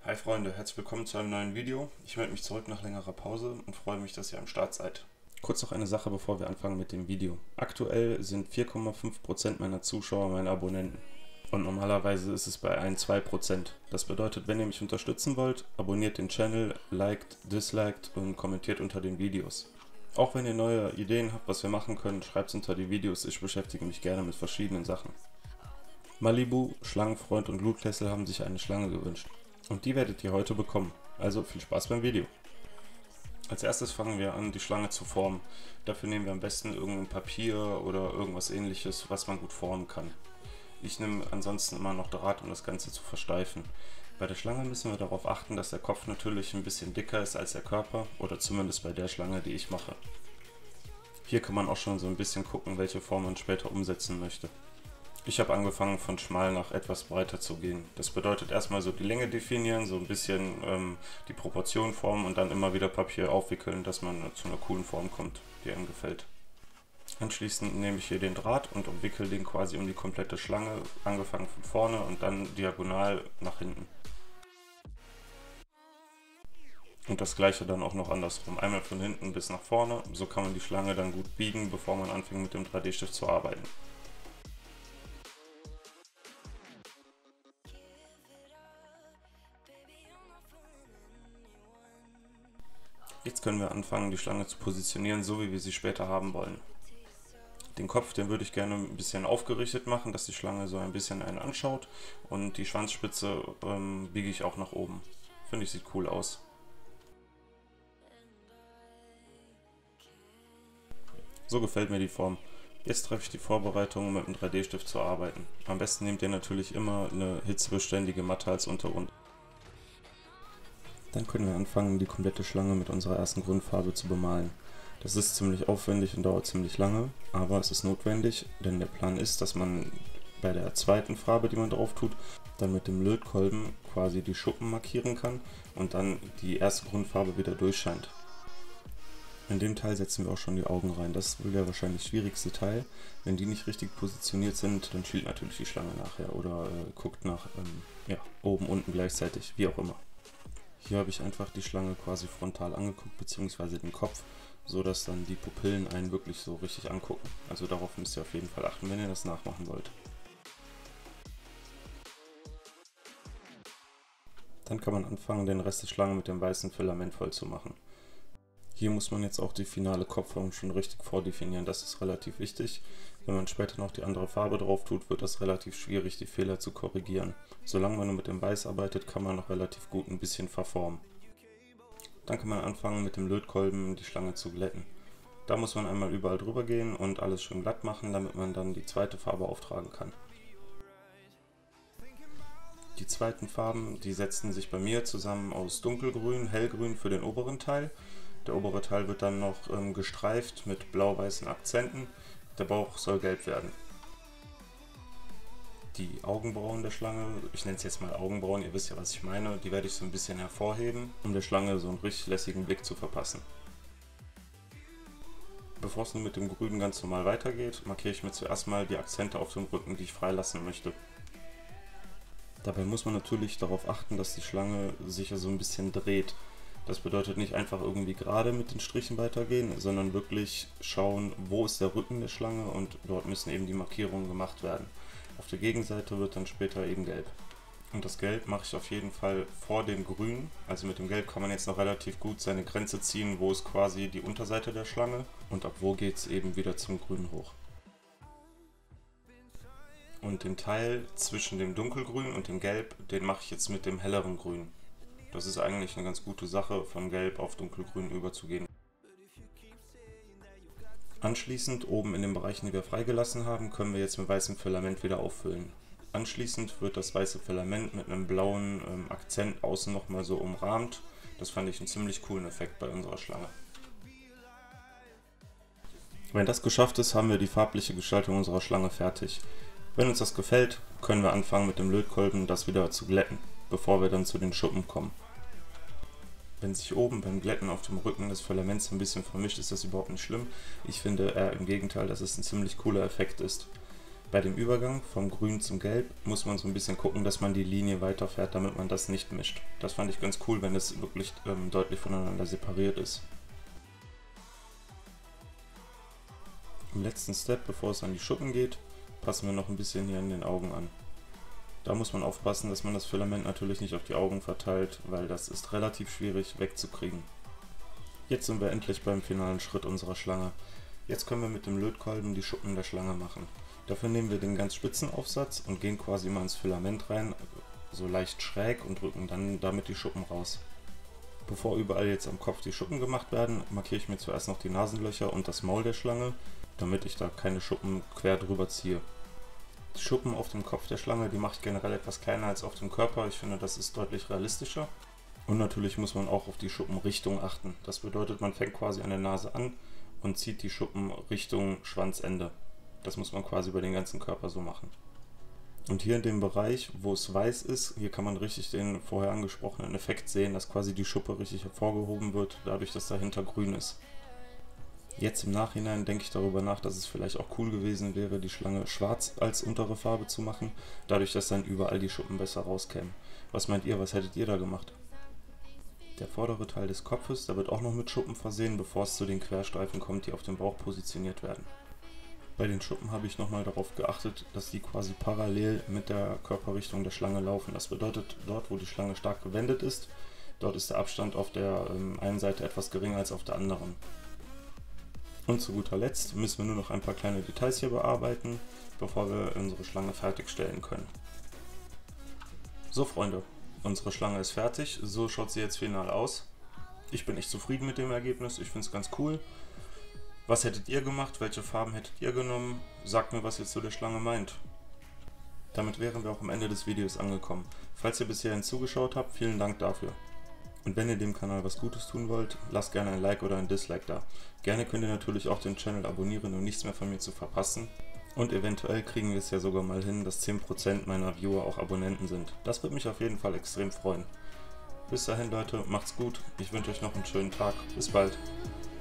Hi Freunde, herzlich willkommen zu einem neuen Video. Ich melde mich zurück nach längerer Pause und freue mich, dass ihr am Start seid. Kurz noch eine Sache, bevor wir anfangen mit dem Video. Aktuell sind 4,5% meiner Zuschauer meine Abonnenten. Und normalerweise ist es bei 1-2%. Das bedeutet, wenn ihr mich unterstützen wollt, abonniert den Channel, liked, disliked und kommentiert unter den Videos. Auch wenn ihr neue Ideen habt, was wir machen können, schreibt es unter die Videos. Ich beschäftige mich gerne mit verschiedenen Sachen. Malibu, Schlangenfreund und Blutkessel haben sich eine Schlange gewünscht. Und die werdet ihr heute bekommen. Also viel Spaß beim Video. Als erstes fangen wir an, die Schlange zu formen. Dafür nehmen wir am besten irgendein Papier oder irgendwas ähnliches, was man gut formen kann. Ich nehme ansonsten immer noch Draht, um das Ganze zu versteifen. Bei der Schlange müssen wir darauf achten, dass der Kopf natürlich ein bisschen dicker ist als der Körper, oder zumindest bei der Schlange, die ich mache. Hier kann man auch schon so ein bisschen gucken, welche Form man später umsetzen möchte. Ich habe angefangen von schmal nach etwas breiter zu gehen. Das bedeutet erstmal so die Länge definieren, so ein bisschen die Proportion formen und dann immer wieder Papier aufwickeln, dass man zu einer coolen Form kommt, die einem gefällt. Anschließend nehme ich hier den Draht und umwickel den quasi um die komplette Schlange, angefangen von vorne und dann diagonal nach hinten. Und das gleiche dann auch noch andersrum, einmal von hinten bis nach vorne, so kann man die Schlange dann gut biegen, bevor man anfängt mit dem 3D-Stift zu arbeiten. Jetzt können wir anfangen, die Schlange zu positionieren, so wie wir sie später haben wollen. Den Kopf, den würde ich gerne ein bisschen aufgerichtet machen, dass die Schlange so ein bisschen einen anschaut, und die Schwanzspitze biege ich auch nach oben. Finde ich, sieht cool aus. So gefällt mir die Form. Jetzt treffe ich die Vorbereitung, mit dem 3D-Stift zu arbeiten. Am besten nehmt ihr natürlich immer eine hitzebeständige Matte als Untergrund. Dann können wir anfangen, die komplette Schlange mit unserer ersten Grundfarbe zu bemalen. Das ist ziemlich aufwendig und dauert ziemlich lange, aber es ist notwendig, denn der Plan ist, dass man bei der zweiten Farbe, die man drauf tut, dann mit dem Lötkolben quasi die Schuppen markieren kann und dann die erste Grundfarbe wieder durchscheint. In dem Teil setzen wir auch schon die Augen rein. Das ist wohl der wahrscheinlich schwierigste Teil. Wenn die nicht richtig positioniert sind, dann schielt natürlich die Schlange nachher oder guckt nach oben, unten gleichzeitig, wie auch immer. Hier habe ich einfach die Schlange quasi frontal angeguckt, beziehungsweise den Kopf, so dass dann die Pupillen einen wirklich so richtig angucken. Also darauf müsst ihr auf jeden Fall achten, wenn ihr das nachmachen wollt. Dann kann man anfangen, den Rest der Schlange mit dem weißen Filament voll zu machen. Hier muss man jetzt auch die finale Kopfform schon richtig vordefinieren, das ist relativ wichtig. Wenn man später noch die andere Farbe drauf tut, wird das relativ schwierig, die Fehler zu korrigieren. Solange man nur mit dem Weiß arbeitet, kann man noch relativ gut ein bisschen verformen. Dann kann man anfangen, mit dem Lötkolben die Schlange zu glätten. Da muss man einmal überall drüber gehen und alles schön glatt machen, damit man dann die zweite Farbe auftragen kann. Die zweiten Farben, die setzen sich bei mir zusammen aus dunkelgrün, hellgrün für den oberen Teil. Der obere Teil wird dann noch gestreift mit blau-weißen Akzenten. Der Bauch soll gelb werden. Die Augenbrauen der Schlange, ich nenne es jetzt mal Augenbrauen, ihr wisst ja, was ich meine, die werde ich so ein bisschen hervorheben, um der Schlange so einen richtig lässigen Blick zu verpassen. Bevor es nun mit dem Grün ganz normal weitergeht, markiere ich mir zuerst mal die Akzente auf dem Rücken, die ich freilassen möchte. Dabei muss man natürlich darauf achten, dass die Schlange sich ja so ein bisschen dreht. Das bedeutet nicht einfach irgendwie gerade mit den Strichen weitergehen, sondern wirklich schauen, wo ist der Rücken der Schlange, und dort müssen eben die Markierungen gemacht werden. Auf der Gegenseite wird dann später eben gelb. Und das Gelb mache ich auf jeden Fall vor dem Grün. Also mit dem Gelb kann man jetzt noch relativ gut seine Grenze ziehen, wo ist quasi die Unterseite der Schlange und ab wo geht es eben wieder zum Grün hoch. Und den Teil zwischen dem Dunkelgrün und dem Gelb, den mache ich jetzt mit dem helleren Grün. Das ist eigentlich eine ganz gute Sache, von Gelb auf Dunkelgrün überzugehen. Anschließend, oben in den Bereichen, die wir freigelassen haben, können wir jetzt mit weißem Filament wieder auffüllen. Anschließend wird das weiße Filament mit einem blauen Akzent außen nochmal so umrahmt. Das fand ich einen ziemlich coolen Effekt bei unserer Schlange. Wenn das geschafft ist, haben wir die farbliche Gestaltung unserer Schlange fertig. Wenn uns das gefällt, können wir anfangen, mit dem Lötkolben das wieder zu glätten, bevor wir dann zu den Schuppen kommen. Wenn sich oben beim Glätten auf dem Rücken des Filaments ein bisschen vermischt, ist das überhaupt nicht schlimm. Ich finde eher im Gegenteil, dass es ein ziemlich cooler Effekt ist. Bei dem Übergang vom Grün zum Gelb muss man so ein bisschen gucken, dass man die Linie weiterfährt, damit man das nicht mischt. Das fand ich ganz cool, wenn es wirklich deutlich voneinander separiert ist. Im letzten Step, bevor es an die Schuppen geht, passen wir noch ein bisschen hier an den Augen an. Da muss man aufpassen, dass man das Filament natürlich nicht auf die Augen verteilt, weil das ist relativ schwierig wegzukriegen. Jetzt sind wir endlich beim finalen Schritt unserer Schlange. Jetzt können wir mit dem Lötkolben die Schuppen der Schlange machen. Dafür nehmen wir den ganz spitzen Aufsatz und gehen quasi mal ins Filament rein, so leicht schräg, und drücken dann damit die Schuppen raus. Bevor überall jetzt am Kopf die Schuppen gemacht werden, markiere ich mir zuerst noch die Nasenlöcher und das Maul der Schlange, damit ich da keine Schuppen quer drüber ziehe. Die Schuppen auf dem Kopf der Schlange, die mache ich generell etwas kleiner als auf dem Körper. Ich finde, das ist deutlich realistischer. Und natürlich muss man auch auf die Schuppenrichtung achten. Das bedeutet, man fängt quasi an der Nase an und zieht die Schuppen Richtung Schwanzende. Das muss man quasi über den ganzen Körper so machen. Und hier in dem Bereich, wo es weiß ist, hier kann man richtig den vorher angesprochenen Effekt sehen, dass quasi die Schuppe richtig hervorgehoben wird, dadurch, dass dahinter grün ist. Jetzt im Nachhinein denke ich darüber nach, dass es vielleicht auch cool gewesen wäre, die Schlange schwarz als untere Farbe zu machen, dadurch, dass dann überall die Schuppen besser rauskämen. Was meint ihr, was hättet ihr da gemacht? Der vordere Teil des Kopfes, der wird auch noch mit Schuppen versehen, bevor es zu den Querstreifen kommt, die auf dem Bauch positioniert werden. Bei den Schuppen habe ich nochmal darauf geachtet, dass die quasi parallel mit der Körperrichtung der Schlange laufen. Das bedeutet, dort wo die Schlange stark gewendet ist, dort ist der Abstand auf der einen Seite etwas geringer als auf der anderen. Und zu guter Letzt müssen wir nur noch ein paar kleine Details hier bearbeiten, bevor wir unsere Schlange fertigstellen können. So Freunde, unsere Schlange ist fertig, so schaut sie jetzt final aus. Ich bin echt zufrieden mit dem Ergebnis, ich finde es ganz cool. Was hättet ihr gemacht? Welche Farben hättet ihr genommen? Sagt mir, was ihr zu der Schlange meint. Damit wären wir auch am Ende des Videos angekommen. Falls ihr bis hierhin zugeschaut habt, vielen Dank dafür. Und wenn ihr dem Kanal was Gutes tun wollt, lasst gerne ein Like oder ein Dislike da. Gerne könnt ihr natürlich auch den Channel abonnieren, um nichts mehr von mir zu verpassen. Und eventuell kriegen wir es ja sogar mal hin, dass 10% meiner Viewer auch Abonnenten sind. Das würde mich auf jeden Fall extrem freuen. Bis dahin Leute, macht's gut. Ich wünsche euch noch einen schönen Tag. Bis bald.